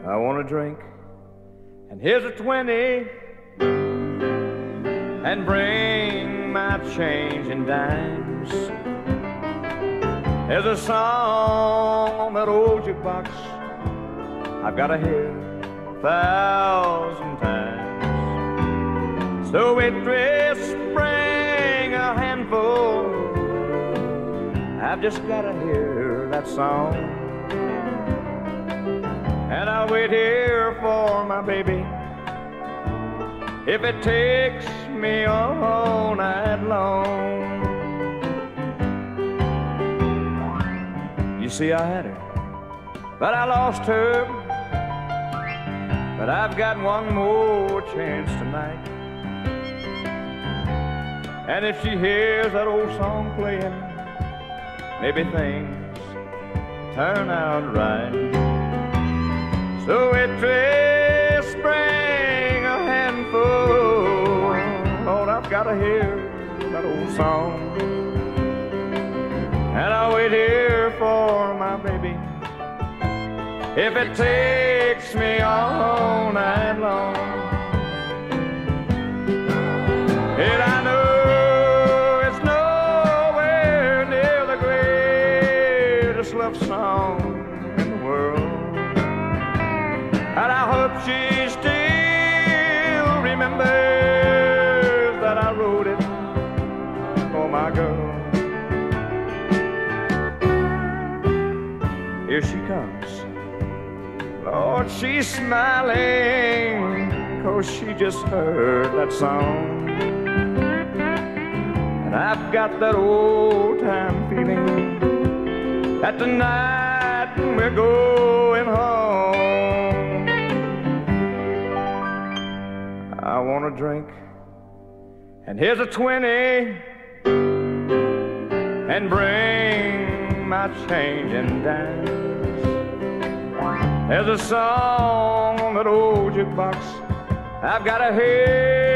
I want a drink, and here's a 20, and bring my change in dimes. There's a song on that old jukebox I've got to hear 1,000 times. So waitress, bring a handful, I've just got to hear that song. And I'll wait here for my baby if it takes me all night long. You see, I had her, but I lost her. But I've got one more chance tonight. And if she hears that old song playing, maybe things turn out right. So waitress, bring a handful. Lord, I've got to hear that old song. And I'll wait here for my baby if it takes me all night long. And I know it's nowhere near the greatest love song in the world. And I hope she still remembers that I wrote it for my girl. Here she comes. Lord, she's smiling 'cause she just heard that song. And I've got that old-time feeling that tonight we're going home. I want a drink, and here's a 20, and bring my change and dime. There's a song on that old jukebox I've got to hear